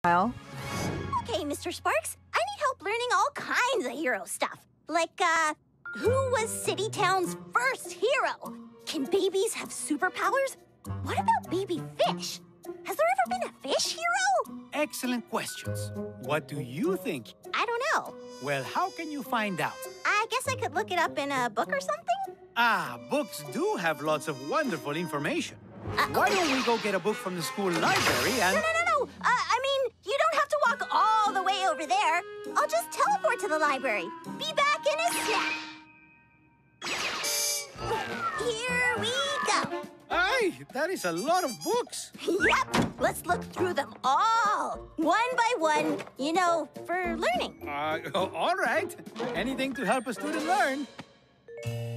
Okay, Mr. Sparks, I need help learning all kinds of hero stuff. Like, who was City Town's first hero? Can babies have superpowers? What about baby fish? Has there ever been a fish hero? Excellent questions. What do you think? I don't know. Well, how can you find out? I guess I could look it up in a book or something? Ah, books do have lots of wonderful information. Why don't we go get a book from the school library and... No. I mean, you don't have to walk all the way over there. I'll just teleport to the library. Be back in a snap. Here we go. Aye, that is a lot of books. Yep, let's look through them all, one by one, you know, for learning. All right. Anything to help a student learn.